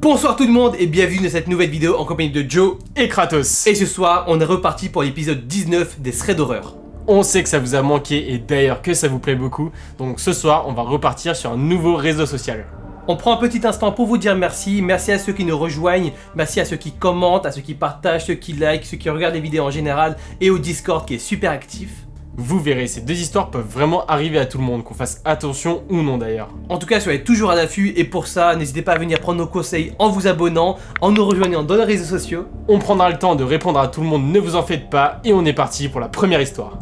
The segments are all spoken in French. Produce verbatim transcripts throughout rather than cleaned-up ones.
Bonsoir tout le monde et bienvenue dans cette nouvelle vidéo en compagnie de Joe et Kratos. Et ce soir, on est reparti pour l'épisode dix-neuf des threads d'horreur. On sait que ça vous a manqué et d'ailleurs que ça vous plaît beaucoup. Donc ce soir, on va repartir sur un nouveau réseau social. On prend un petit instant pour vous dire merci. Merci à ceux qui nous rejoignent, merci à ceux qui commentent, à ceux qui partagent, ceux qui likent, ceux qui regardent les vidéos en général et au Discord qui est super actif. Vous verrez, ces deux histoires peuvent vraiment arriver à tout le monde, qu'on fasse attention ou non d'ailleurs. En tout cas, soyez toujours à l'affût et pour ça, n'hésitez pas à venir prendre nos conseils en vous abonnant, en nous rejoignant dans les réseaux sociaux. On prendra le temps de répondre à tout le monde, ne vous en faites pas, et on est parti pour la première histoire.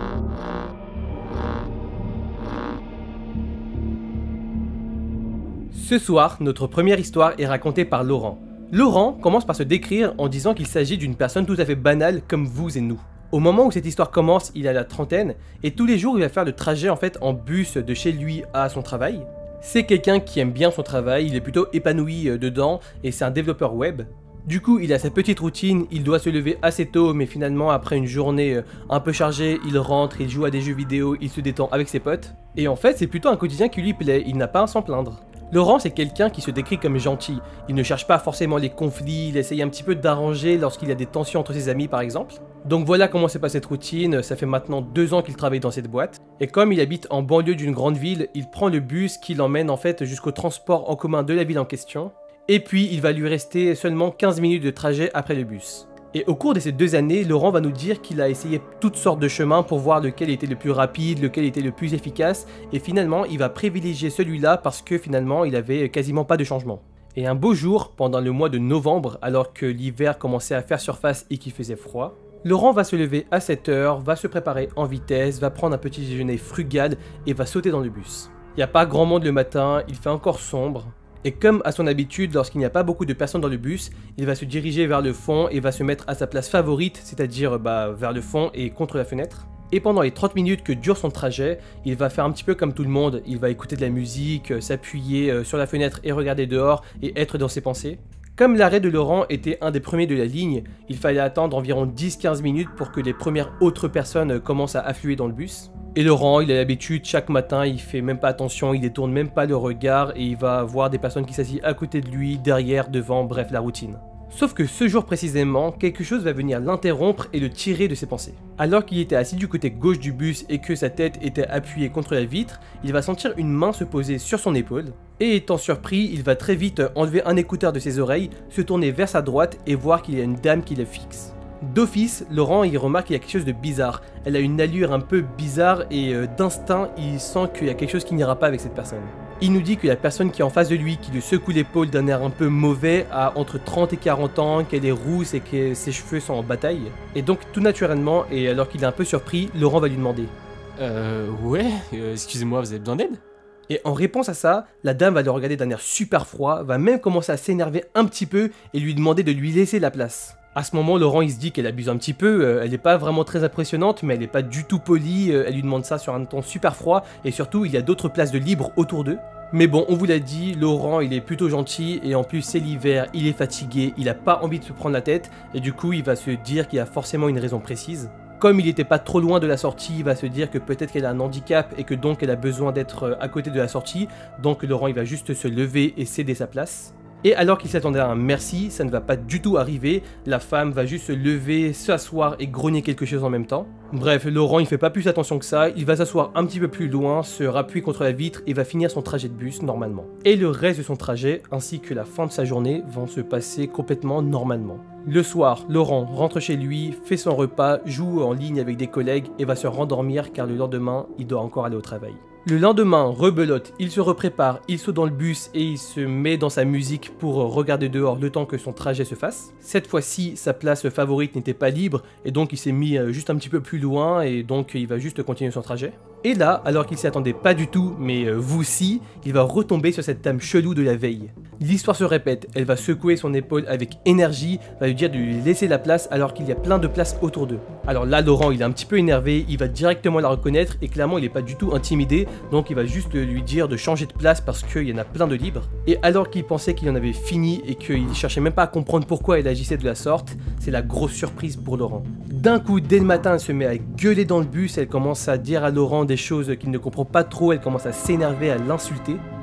Ce soir, notre première histoire est racontée par Laurent. Laurent commence par se décrire en disant qu'il s'agit d'une personne tout à fait banale comme vous et nous. Au moment où cette histoire commence, il a la trentaine et tous les jours il va faire le trajet en fait en bus de chez lui à son travail. C'est quelqu'un qui aime bien son travail, il est plutôt épanoui dedans et c'est un développeur web. Du coup, il a sa petite routine, il doit se lever assez tôt mais finalement après une journée un peu chargée, il rentre, il joue à des jeux vidéo, il se détend avec ses potes. Et en fait, c'est plutôt un quotidien qui lui plaît, il n'a pas à s'en plaindre. Laurent, c'est quelqu'un qui se décrit comme gentil. Il ne cherche pas forcément les conflits, il essaye un petit peu d'arranger lorsqu'il y a des tensions entre ses amis par exemple. Donc voilà comment se passe cette routine, ça fait maintenant deux ans qu'il travaille dans cette boîte. Et comme il habite en banlieue d'une grande ville, il prend le bus qui l'emmène en fait jusqu'au transport en commun de la ville en question. Et puis il va lui rester seulement quinze minutes de trajet après le bus. Et au cours de ces deux années, Laurent va nous dire qu'il a essayé toutes sortes de chemins pour voir lequel était le plus rapide, lequel était le plus efficace, et finalement il va privilégier celui-là parce que finalement il avait quasiment pas de changement. Et un beau jour, pendant le mois de novembre, alors que l'hiver commençait à faire surface et qu'il faisait froid, Laurent va se lever à sept heures, va se préparer en vitesse, va prendre un petit déjeuner frugal et va sauter dans le bus. Il n'y a pas grand monde le matin, il fait encore sombre. Et comme à son habitude, lorsqu'il n'y a pas beaucoup de personnes dans le bus, il va se diriger vers le fond et va se mettre à sa place favorite, c'est-à-dire bah, vers le fond et contre la fenêtre. Et pendant les trente minutes que dure son trajet, il va faire un petit peu comme tout le monde, il va écouter de la musique, s'appuyer sur la fenêtre et regarder dehors et être dans ses pensées. Comme l'arrêt de Laurent était un des premiers de la ligne, il fallait attendre environ dix à quinze minutes pour que les premières autres personnes commencent à affluer dans le bus. Et Laurent, il a l'habitude, chaque matin, il fait même pas attention, il détourne même pas le regard et il va voir des personnes qui s'assient à côté de lui, derrière, devant, bref, la routine. Sauf que ce jour précisément, quelque chose va venir l'interrompre et le tirer de ses pensées. Alors qu'il était assis du côté gauche du bus et que sa tête était appuyée contre la vitre, il va sentir une main se poser sur son épaule. Et étant surpris, il va très vite enlever un écouteur de ses oreilles, se tourner vers sa droite et voir qu'il y a une dame qui le fixe. D'office, Laurent il remarque qu'il y a quelque chose de bizarre. Elle a une allure un peu bizarre et euh, d'instinct, il sent qu'il y a quelque chose qui n'ira pas avec cette personne. Il nous dit que la personne qui est en face de lui, qui lui secoue l'épaule d'un air un peu mauvais, a entre trente et quarante ans, qu'elle est rousse et que ses cheveux sont en bataille. Et donc tout naturellement, et alors qu'il est un peu surpris, Laurent va lui demander « Euh... ouais, euh, excusez-moi, vous avez besoin d'aide ?» Et en réponse à ça, la dame va le regarder d'un air super froid, va même commencer à s'énerver un petit peu et lui demander de lui laisser la place. À ce moment, Laurent il se dit qu'elle abuse un petit peu, euh, elle n'est pas vraiment très impressionnante, mais elle n'est pas du tout polie, euh, elle lui demande ça sur un ton super froid, et surtout il y a d'autres places de libre autour d'eux. Mais bon, on vous l'a dit, Laurent il est plutôt gentil, et en plus c'est l'hiver, il est fatigué, il n'a pas envie de se prendre la tête, et du coup il va se dire qu'il y a forcément une raison précise. Comme il n'était pas trop loin de la sortie, il va se dire que peut-être qu'elle a un handicap et que donc elle a besoin d'être à côté de la sortie, donc Laurent il va juste se lever et céder sa place. Et alors qu'il s'attendait à un merci, ça ne va pas du tout arriver, la femme va juste se lever, s'asseoir et grogner quelque chose en même temps. Bref, Laurent il fait pas plus attention que ça, il va s'asseoir un petit peu plus loin, se rappuyer contre la vitre et va finir son trajet de bus normalement. Et le reste de son trajet, ainsi que la fin de sa journée, vont se passer complètement normalement. Le soir, Laurent rentre chez lui, fait son repas, joue en ligne avec des collègues et va se rendormir car le lendemain, il doit encore aller au travail. Le lendemain, rebelote, il se reprépare, il saute dans le bus et il se met dans sa musique pour regarder dehors le temps que son trajet se fasse. Cette fois-ci, sa place favorite n'était pas libre et donc il s'est mis juste un petit peu plus loin et donc il va juste continuer son trajet. Et là, alors qu'il s'y attendait pas du tout, mais vous si, il va retomber sur cette dame chelou de la veille. L'histoire se répète, elle va secouer son épaule avec énergie, va lui dire de lui laisser la place alors qu'il y a plein de places autour d'eux. Alors là, Laurent, il est un petit peu énervé, il va directement la reconnaître et clairement, il n'est pas du tout intimidé, donc il va juste lui dire de changer de place parce qu'il y en a plein de libres. Et alors qu'il pensait qu'il en avait fini et qu'il cherchait même pas à comprendre pourquoi elle agissait de la sorte, c'est la grosse surprise pour Laurent. D'un coup, dès le matin, elle se met à gueuler dans le bus, elle commence à dire à Laurent des choses qu'il ne comprend pas trop, elle commence à s'énerver, à l'insulter.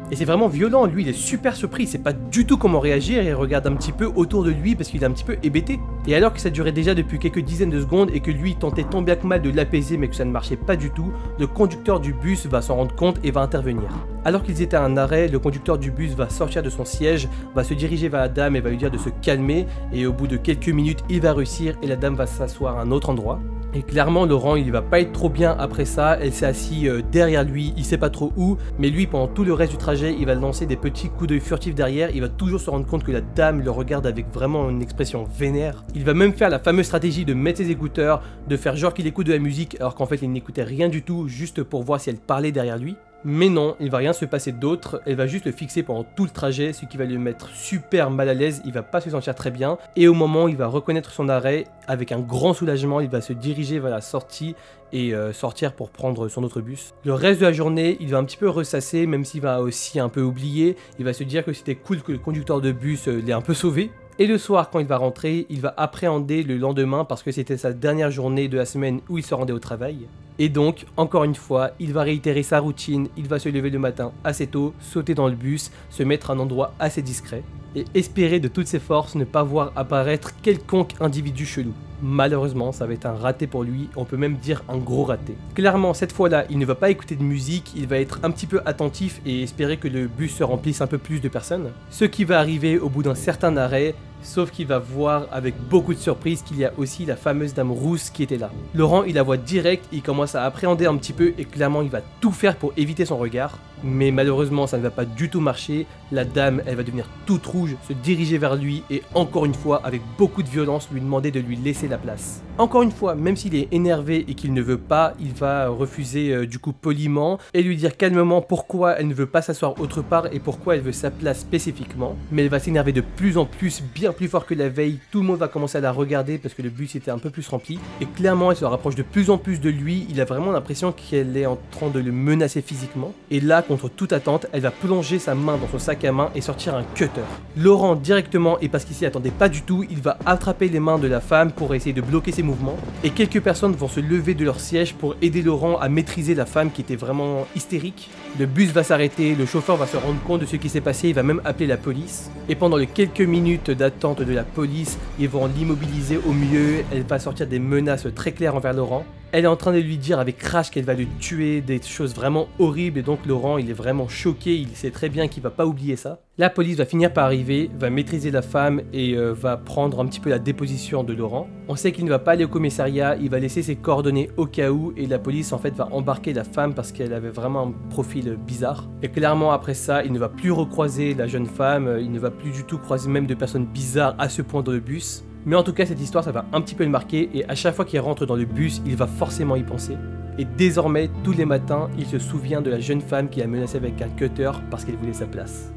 Et c'est vraiment violent, lui il est super surpris, il sait pas du tout comment réagir et il regarde un petit peu autour de lui parce qu'il est un petit peu hébété. Et alors que ça durait déjà depuis quelques dizaines de secondes et que lui tentait tant bien que mal de l'apaiser mais que ça ne marchait pas du tout, le conducteur du bus va s'en rendre compte et va intervenir. Alors qu'ils étaient à un arrêt, le conducteur du bus va sortir de son siège, va se diriger vers la dame et va lui dire de se calmer, et au bout de quelques minutes il va réussir et la dame va s'asseoir à un autre endroit. Et clairement Laurent il va pas être trop bien après ça, elle s'est assise euh, derrière lui, il sait pas trop où, mais lui pendant tout le reste du trajet il va lancer des petits coups d'œil furtifs derrière, il va toujours se rendre compte que la dame le regarde avec vraiment une expression vénère. Il va même faire la fameuse stratégie de mettre ses écouteurs, de faire genre qu'il écoute de la musique alors qu'en fait il n'écoutait rien du tout juste pour voir si elle parlait derrière lui. Mais non, il va rien se passer d'autre, elle va juste le fixer pendant tout le trajet, ce qui va le mettre super mal à l'aise, il va pas se sentir très bien, et au moment où il va reconnaître son arrêt, avec un grand soulagement, il va se diriger vers la sortie et euh, sortir pour prendre son autre bus. Le reste de la journée, il va un petit peu ressasser, même s'il va aussi un peu oublier, il va se dire que c'était cool que le conducteur de bus euh, l'ait un peu sauvé. Et le soir, quand il va rentrer, il va appréhender le lendemain parce que c'était sa dernière journée de la semaine où il se rendait au travail. Et donc, encore une fois, il va réitérer sa routine, il va se lever le matin assez tôt, sauter dans le bus, se mettre à un endroit assez discret, et espérer de toutes ses forces ne pas voir apparaître quelconque individu chelou. Malheureusement, ça va être un raté pour lui, on peut même dire un gros raté. Clairement, cette fois-là, il ne va pas écouter de musique, il va être un petit peu attentif et espérer que le bus se remplisse un peu plus de personnes. Ce qui va arriver au bout d'un certain arrêt, sauf qu'il va voir avec beaucoup de surprise qu'il y a aussi la fameuse dame rousse qui était là. Laurent, il la voit direct, il commence à appréhender un petit peu et clairement il va tout faire pour éviter son regard. Mais malheureusement ça ne va pas du tout marcher, la dame elle va devenir toute rouge, se diriger vers lui et encore une fois avec beaucoup de violence lui demander de lui laisser la place. Encore une fois, même s'il est énervé et qu'il ne veut pas, il va refuser euh, du coup poliment et lui dire calmement pourquoi elle ne veut pas s'asseoir autre part et pourquoi elle veut sa place spécifiquement. Mais elle va s'énerver de plus en plus, bien plus fort que la veille, tout le monde va commencer à la regarder parce que le bus était un peu plus rempli et clairement elle se rapproche de plus en plus de lui, il a vraiment l'impression qu'elle est en train de le menacer physiquement et là contre toute attente, elle va plonger sa main dans son sac à main et sortir un cutter. Laurent directement, et parce qu'il s'y attendait pas du tout, il va attraper les mains de la femme pour essayer de bloquer ses mouvements et quelques personnes vont se lever de leur siège pour aider Laurent à maîtriser la femme qui était vraiment hystérique. Le bus va s'arrêter, le chauffeur va se rendre compte de ce qui s'est passé, il va même appeler la police et pendant les quelques minutes d'attente de la police, ils vont l'immobiliser au mieux, elle va sortir des menaces très claires envers Laurent. Elle est en train de lui dire avec rage qu'elle va le tuer, des choses vraiment horribles et donc Laurent il est vraiment choqué, il sait très bien qu'il va pas oublier ça. La police va finir par arriver, va maîtriser la femme et euh, va prendre un petit peu la déposition de Laurent. On sait qu'il ne va pas aller au commissariat, il va laisser ses coordonnées au cas où et la police en fait va embarquer la femme parce qu'elle avait vraiment un profil bizarre. Et clairement après ça, il ne va plus recroiser la jeune femme, il ne va plus du tout croiser même de personnes bizarres à ce point dans le bus. Mais en tout cas cette histoire ça va un petit peu le marquer et à chaque fois qu'il rentre dans le bus il va forcément y penser. Et désormais tous les matins il se souvient de la jeune femme qui a menacé avec un cutter parce qu'elle voulait sa place.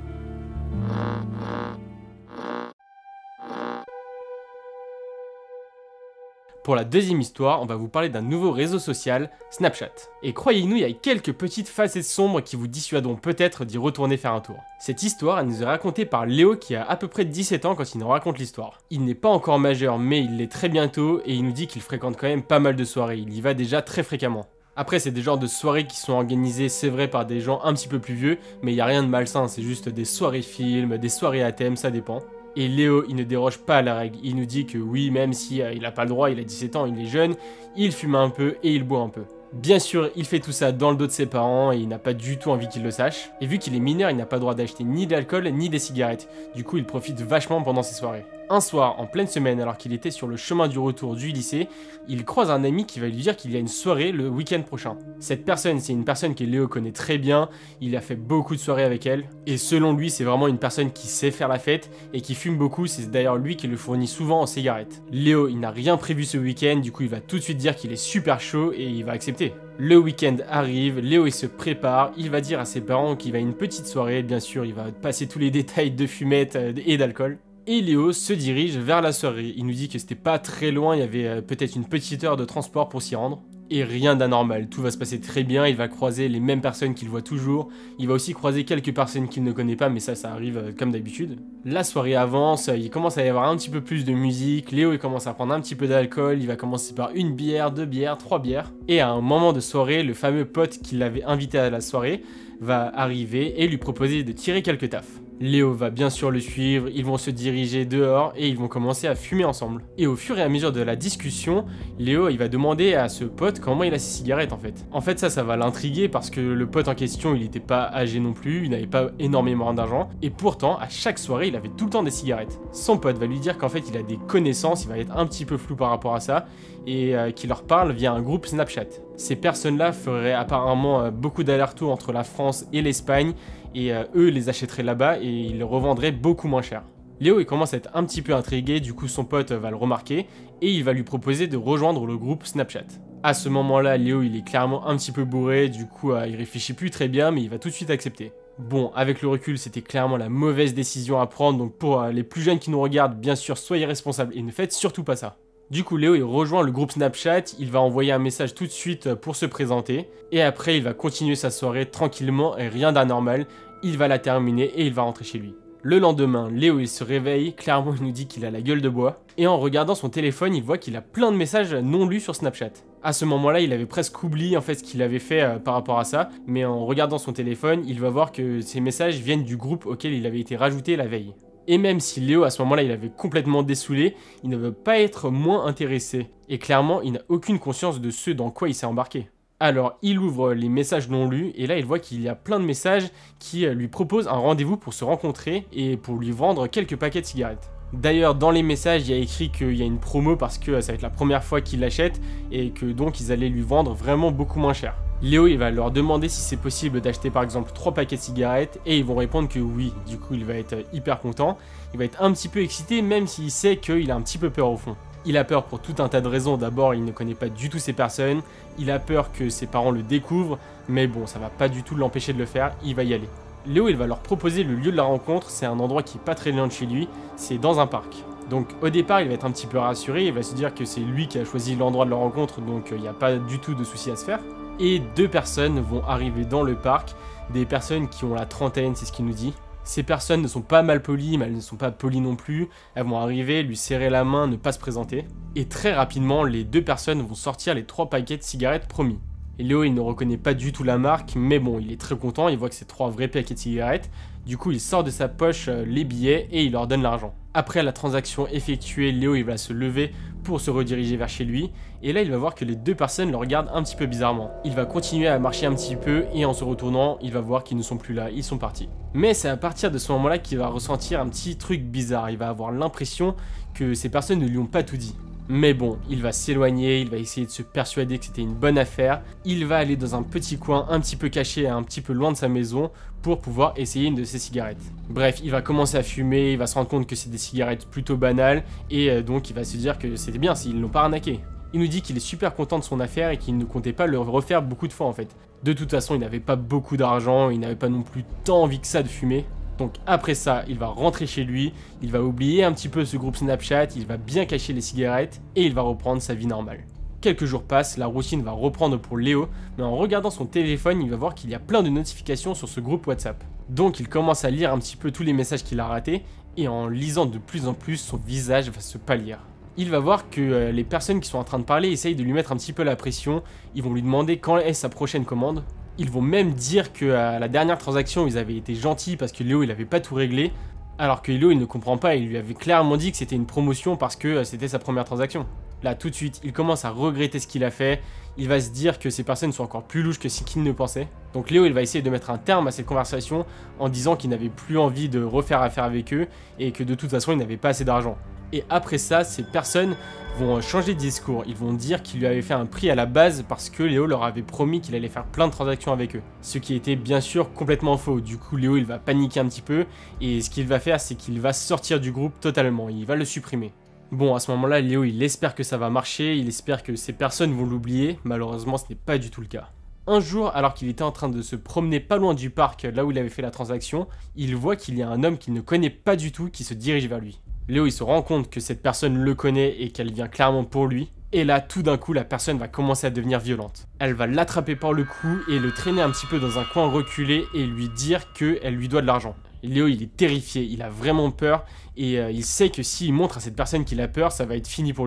Pour la deuxième histoire, on va vous parler d'un nouveau réseau social, Snapchat. Et croyez-nous, il y a quelques petites facettes sombres qui vous dissuaderont peut-être d'y retourner faire un tour. Cette histoire, elle nous est racontée par Léo qui a à peu près dix-sept ans quand il nous raconte l'histoire. Il n'est pas encore majeur, mais il l'est très bientôt et il nous dit qu'il fréquente quand même pas mal de soirées, il y va déjà très fréquemment. Après, c'est des genres de soirées qui sont organisées, c'est vrai, par des gens un petit peu plus vieux, mais il n'y a rien de malsain, c'est juste des soirées films, des soirées à thème, ça dépend. Et Léo, il ne déroge pas à la règle, il nous dit que oui, même si euh, il n'a pas le droit, il a dix-sept ans, il est jeune, il fume un peu et il boit un peu. Bien sûr, il fait tout ça dans le dos de ses parents et il n'a pas du tout envie qu'ils le sachent. Et vu qu'il est mineur, il n'a pas le droit d'acheter ni de l'alcool ni des cigarettes. Du coup, il profite vachement pendant ses soirées. Un soir, en pleine semaine, alors qu'il était sur le chemin du retour du lycée, il croise un ami qui va lui dire qu'il y a une soirée le week-end prochain. Cette personne, c'est une personne que Léo connaît très bien, il a fait beaucoup de soirées avec elle, et selon lui, c'est vraiment une personne qui sait faire la fête et qui fume beaucoup, c'est d'ailleurs lui qui le fournit souvent en cigarettes. Léo, il n'a rien prévu ce week-end, du coup il va tout de suite dire qu'il est super chaud et il va accepter. Le week-end arrive, Léo il se prépare, il va dire à ses parents qu'il va à une petite soirée, bien sûr il va passer tous les détails de fumette et d'alcool. Et Léo se dirige vers la soirée, il nous dit que c'était pas très loin, il y avait peut-être une petite heure de transport pour s'y rendre. Et rien d'anormal, tout va se passer très bien, il va croiser les mêmes personnes qu'il voit toujours, il va aussi croiser quelques personnes qu'il ne connaît pas, mais ça, ça arrive comme d'habitude. La soirée avance, il commence à y avoir un petit peu plus de musique, Léo il commence à prendre un petit peu d'alcool, il va commencer par une bière, deux bières, trois bières, et à un moment de soirée, le fameux pote qui l'avait invité à la soirée va arriver et lui proposer de tirer quelques tafs. Léo va bien sûr le suivre, ils vont se diriger dehors et ils vont commencer à fumer ensemble. Et au fur et à mesure de la discussion, Léo il va demander à ce pote comment il a ses cigarettes en fait. En fait ça, ça va l'intriguer parce que le pote en question il n'était pas âgé non plus, il n'avait pas énormément d'argent et pourtant à chaque soirée il avait tout le temps des cigarettes. Son pote va lui dire qu'en fait il a des connaissances, il va être un petit peu flou par rapport à ça et euh, qu'il leur parle via un groupe Snapchat. Ces personnes-là feraient apparemment euh, beaucoup d'allers-retours entre la France et l'Espagne et euh, eux les achèteraient là-bas et ils les revendraient beaucoup moins cher. Léo il commence à être un petit peu intrigué, du coup son pote va le remarquer et il va lui proposer de rejoindre le groupe Snapchat. À ce moment-là, Léo il est clairement un petit peu bourré, du coup euh, il réfléchit plus très bien mais il va tout de suite accepter. Bon, avec le recul, c'était clairement la mauvaise décision à prendre, donc pour euh, les plus jeunes qui nous regardent, bien sûr, soyez responsables et ne faites surtout pas ça. Du coup, Léo il rejoint le groupe Snapchat, il va envoyer un message tout de suite pour se présenter, et après il va continuer sa soirée tranquillement et rien d'anormal, il va la terminer et il va rentrer chez lui. Le lendemain, Léo il se réveille, clairement il nous dit qu'il a la gueule de bois, et en regardant son téléphone, il voit qu'il a plein de messages non lus sur Snapchat. À ce moment-là, il avait presque oublié en fait ce qu'il avait fait euh, par rapport à ça, mais en regardant son téléphone, il va voir que ces messages viennent du groupe auquel il avait été rajouté la veille. Et même si Léo à ce moment-là il avait complètement dessoulé, il ne veut pas être moins intéressé. Et clairement il n'a aucune conscience de ce dans quoi il s'est embarqué. Alors il ouvre les messages non lus et là il voit qu'il y a plein de messages qui lui proposent un rendez-vous pour se rencontrer et pour lui vendre quelques paquets de cigarettes. D'ailleurs dans les messages il y a écrit qu'il y a une promo parce que ça va être la première fois qu'il l'achète et que donc ils allaient lui vendre vraiment beaucoup moins cher. Léo il va leur demander si c'est possible d'acheter par exemple trois paquets de cigarettes et ils vont répondre que oui, du coup il va être hyper content, il va être un petit peu excité même s'il sait qu'il a un petit peu peur au fond. Il a peur pour tout un tas de raisons, d'abord il ne connaît pas du tout ces personnes, il a peur que ses parents le découvrent, mais bon ça va pas du tout l'empêcher de le faire, il va y aller. Léo il va leur proposer le lieu de la rencontre, c'est un endroit qui est pas très loin de chez lui, c'est dans un parc. Donc au départ il va être un petit peu rassuré, il va se dire que c'est lui qui a choisi l'endroit de la rencontre donc il n'y a pas du tout de souci à se faire. Et deux personnes vont arriver dans le parc, des personnes qui ont la trentaine, c'est ce qu'il nous dit. Ces personnes ne sont pas mal polies, mais elles ne sont pas polies non plus. Elles vont arriver, lui serrer la main, ne pas se présenter. Et très rapidement, les deux personnes vont sortir les trois paquets de cigarettes promis. Et Léo, il ne reconnaît pas du tout la marque, mais bon, il est très content, il voit que c'est trois vrais paquets de cigarettes. Du coup, il sort de sa poche les billets et il leur donne l'argent. Après la transaction effectuée, Léo, il va se lever pour se rediriger vers chez lui. Et là, il va voir que les deux personnes le regardent un petit peu bizarrement. Il va continuer à marcher un petit peu et en se retournant, il va voir qu'ils ne sont plus là, ils sont partis. Mais c'est à partir de ce moment-là qu'il va ressentir un petit truc bizarre. Il va avoir l'impression que ces personnes ne lui ont pas tout dit. Mais bon, il va s'éloigner, il va essayer de se persuader que c'était une bonne affaire. Il va aller dans un petit coin un petit peu caché, un petit peu loin de sa maison pour pouvoir essayer une de ses cigarettes. Bref, il va commencer à fumer, il va se rendre compte que c'est des cigarettes plutôt banales et donc il va se dire que c'était bien s'ils ne l'ont pas arnaqué. Il nous dit qu'il est super content de son affaire et qu'il ne comptait pas le refaire beaucoup de fois en fait. De toute façon, il n'avait pas beaucoup d'argent, il n'avait pas non plus tant envie que ça de fumer. Donc après ça, il va rentrer chez lui, il va oublier un petit peu ce groupe Snapchat, il va bien cacher les cigarettes et il va reprendre sa vie normale. Quelques jours passent, la routine va reprendre pour Léo, mais en regardant son téléphone, il va voir qu'il y a plein de notifications sur ce groupe WhatsApp. Donc il commence à lire un petit peu tous les messages qu'il a ratés et en lisant de plus en plus, son visage va se pâlir. Il va voir que euh, les personnes qui sont en train de parler essayent de lui mettre un petit peu la pression, ils vont lui demander quand est sa prochaine commande. Ils vont même dire qu'à la dernière transaction, ils avaient été gentils parce que Léo, il n'avait pas tout réglé. Alors que Léo, il ne comprend pas, il lui avait clairement dit que c'était une promotion parce que c'était sa première transaction. Là, tout de suite, il commence à regretter ce qu'il a fait. Il va se dire que ces personnes sont encore plus louches que ce qu'il ne pensait. Donc Léo, il va essayer de mettre un terme à cette conversation en disant qu'il n'avait plus envie de refaire affaire avec eux et que de toute façon, il n'avait pas assez d'argent. Et après ça, ces personnes vont changer de discours. Ils vont dire qu'il lui avait fait un prix à la base parce que Léo leur avait promis qu'il allait faire plein de transactions avec eux. Ce qui était bien sûr complètement faux. Du coup, Léo, il va paniquer un petit peu et ce qu'il va faire, c'est qu'il va sortir du groupe totalement. Il va le supprimer. Bon, à ce moment-là, Léo, il espère que ça va marcher. Il espère que ces personnes vont l'oublier. Malheureusement, ce n'est pas du tout le cas. Un jour, alors qu'il était en train de se promener pas loin du parc, là où il avait fait la transaction, il voit qu'il y a un homme qu'il ne connaît pas du tout qui se dirige vers lui. Léo, il se rend compte que cette personne le connaît et qu'elle vient clairement pour lui. Et là, tout d'un coup, la personne va commencer à devenir violente. Elle va l'attraper par le cou et le traîner un petit peu dans un coin reculé et lui dire qu'elle lui doit de l'argent. Léo, il est terrifié, il a vraiment peur et euh, il sait que s'il montre à cette personne qu'il a peur, ça va être fini pour lui.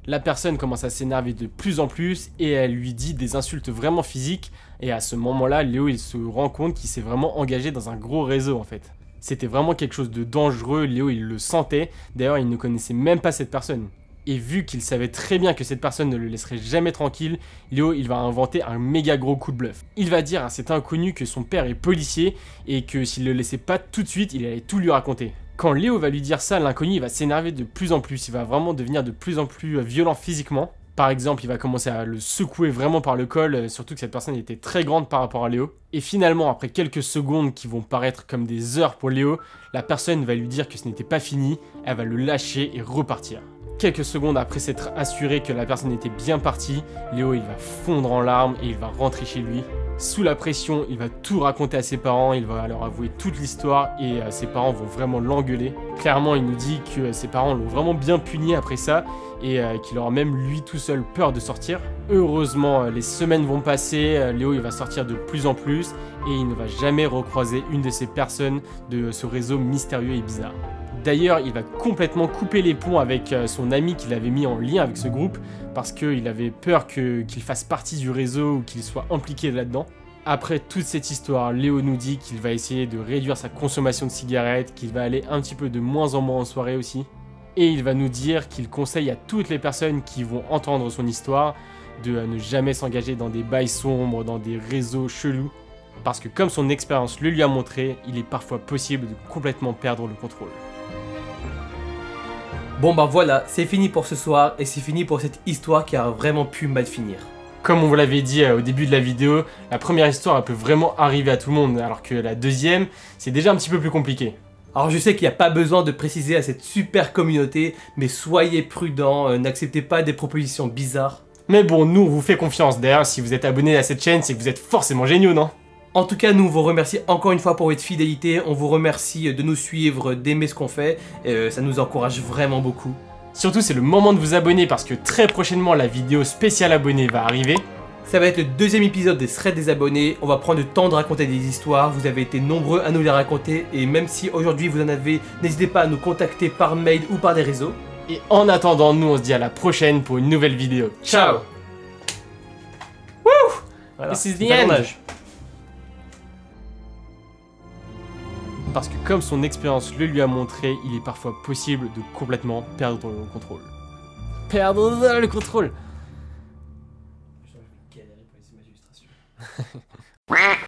La personne commence à s'énerver de plus en plus et elle lui dit des insultes vraiment physiques. Et à ce moment-là, Léo il se rend compte qu'il s'est vraiment engagé dans un gros réseau en fait. C'était vraiment quelque chose de dangereux, Léo il le sentait. D'ailleurs, il ne connaissait même pas cette personne. Et vu qu'il savait très bien que cette personne ne le laisserait jamais tranquille, Léo il va inventer un méga gros coup de bluff. Il va dire à cet inconnu que son père est policier et que s'il le laissait pas tout de suite, il allait tout lui raconter. Quand Léo va lui dire ça, l'inconnu il va s'énerver de plus en plus, il va vraiment devenir de plus en plus violent physiquement. Par exemple, il va commencer à le secouer vraiment par le col, surtout que cette personne était très grande par rapport à Léo. Et finalement, après quelques secondes qui vont paraître comme des heures pour Léo, la personne va lui dire que ce n'était pas fini, elle va le lâcher et repartir. Quelques secondes après s'être assuré que la personne était bien partie, Léo il va fondre en larmes et il va rentrer chez lui. Sous la pression, il va tout raconter à ses parents, il va leur avouer toute l'histoire et euh, ses parents vont vraiment l'engueuler. Clairement, il nous dit que euh, ses parents l'ont vraiment bien puni après ça et euh, qu'il aura même lui tout seul peur de sortir. Heureusement, euh, les semaines vont passer, euh, Léo il va sortir de plus en plus et il ne va jamais recroiser une de ces personnes de ce réseau mystérieux et bizarre. D'ailleurs, il va complètement couper les ponts avec son ami qu'il avait mis en lien avec ce groupe parce qu'il avait peur que, qu'il fasse partie du réseau ou qu'il soit impliqué là-dedans. Après toute cette histoire, Léo nous dit qu'il va essayer de réduire sa consommation de cigarettes, qu'il va aller un petit peu de moins en moins en soirée aussi. Et il va nous dire qu'il conseille à toutes les personnes qui vont entendre son histoire de ne jamais s'engager dans des bails sombres, dans des réseaux chelous. Parce que comme son expérience le lui a montré, il est parfois possible de complètement perdre le contrôle. Bon bah voilà, c'est fini pour ce soir et c'est fini pour cette histoire qui a vraiment pu mal finir. Comme on vous l'avait dit euh, au début de la vidéo, la première histoire elle peut vraiment arriver à tout le monde, alors que la deuxième, c'est déjà un petit peu plus compliqué. Alors je sais qu'il n'y a pas besoin de préciser à cette super communauté, mais soyez prudents, euh, n'acceptez pas des propositions bizarres. Mais bon, nous on vous fait confiance, d'ailleurs si vous êtes abonné à cette chaîne, c'est que vous êtes forcément géniaux, non ? En tout cas, nous vous remercie encore une fois pour votre fidélité, on vous remercie de nous suivre, d'aimer ce qu'on fait, euh, ça nous encourage vraiment beaucoup. Surtout c'est le moment de vous abonner parce que très prochainement la vidéo spéciale abonnée va arriver. Ça va être le deuxième épisode des threads des abonnés, on va prendre le temps de raconter des histoires, vous avez été nombreux à nous les raconter et même si aujourd'hui vous en avez, n'hésitez pas à nous contacter par mail ou par les réseaux. Et en attendant, nous on se dit à la prochaine pour une nouvelle vidéo. Ciao. Wouh. Voilà, This is c'est the un end. tournage. Parce que comme son expérience le lui a montré, il est parfois possible de complètement perdre le contrôle. Perdre le contrôle. Je vais galérer pour les images d'illustration.